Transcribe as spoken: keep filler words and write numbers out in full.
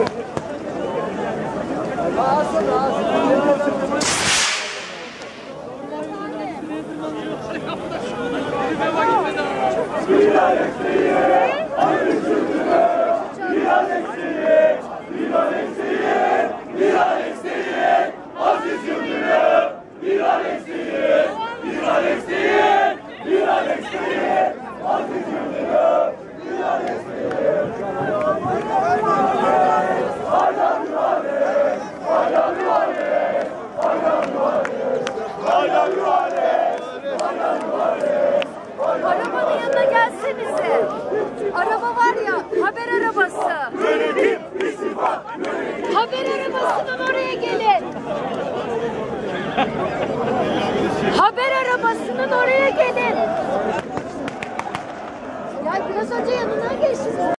Arabanın yanına gelsenize. Araba var ya, haber arabası. Haber arabasının oraya gelin. Haber arabasının oraya gelin. Ya biraz önce yanına geçtiniz.